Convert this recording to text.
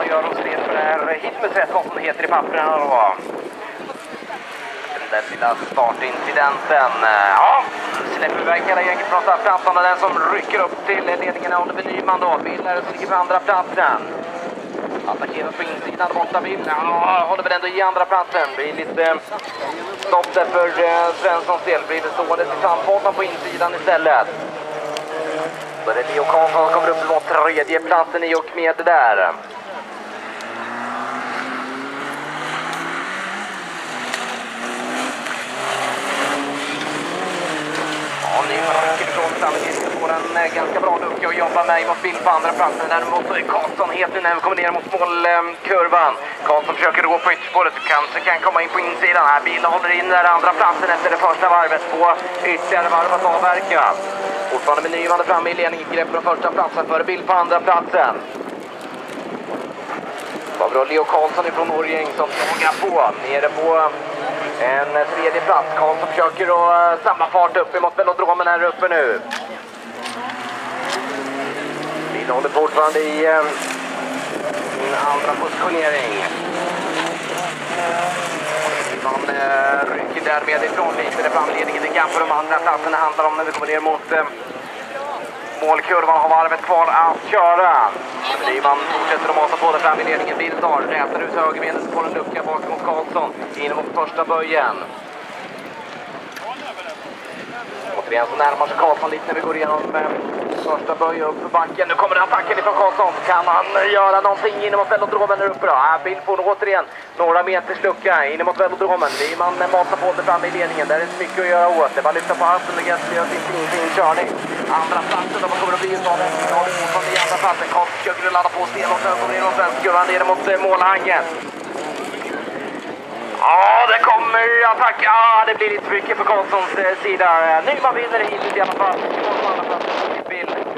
man gör oss red för det här hitmuset, vad som heter i papperna då. Den där lilla startincidenten. Ja, släpper iväg hela gänget från startplatsen och den som rycker upp till ledningen är Oliver Nyman då. Billare som ligger på andra platsen. Attackeras på insidan borta Bill. Ja, håller väl ändå i andra platsen. Blir lite stopp där för Svenssons del. Blir det stående till framfållan på insidan istället. Så är det Leo Karlsson som kommer upp på tredje platsen i och med det där. Nyman rycker ifrån samtidigt får en ganska bra lucka att jobba med mot Bill på andra platsen. Däremot så är Karlsson helt nu när vi kommer ner mot målkurvan. Karlsson försöker gå på ytterspåret, kanske kan komma in på insidan här. Bill håller in där andra platsen efter det första varvet på ytterligare varv att avverka. Fortfarande med Nyman framme i ledning, grepp på den första platsen före Bill på andra platsen. Så har vi Leo Karlsson ifrån Norgäng som sågar på, nere på en tredje plats. Karlsson försöker att samma fart upp emot velodromen här uppe nu. Bill håller fortfarande i sin andra positionering. Man rycker därmed ifrån lite framledningen i kamp på de andra platserna handlar om när vi kommer ner mot målkurvan. Har varvet kvar att köra. Man fortsätter att mata på det fram i ledningen. Bildar rätar ut högerbenet på en lucka bak mot Karlsson in mot första böjen. Återigen så närmar sig Karlsson lite när vi går igenom första böjen upp för backen. Nu kommer attacken ifrån Karlsson. Kan han göra någonting in mot velodromen här uppe då? Bill får återigen några meters lucka in mot velodromen. Man matar på det fram i ledningen. Där är det mycket att göra åt. Det bara lyfta på hatten och gör sin fin körning. Andra platsen då kommer det bli en dag. Ja, det är fortfarande i andra platsen. Karlsson försöker ladda på stenhårt. Sen kommer det in mot vänsterkurvan ner mot målhangen. Ja, det kommer attack. Ja, det blir lite mycket på Karlssons sida. Nyman vinner hittills i alla fall. Bill.